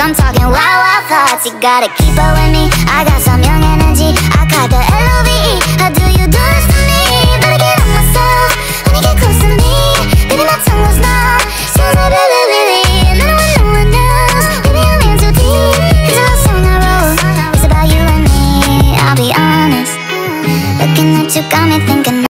I'm talking wild, wild thoughts. You gotta keep up with me. I got some young energy. I got the LOVE. How do you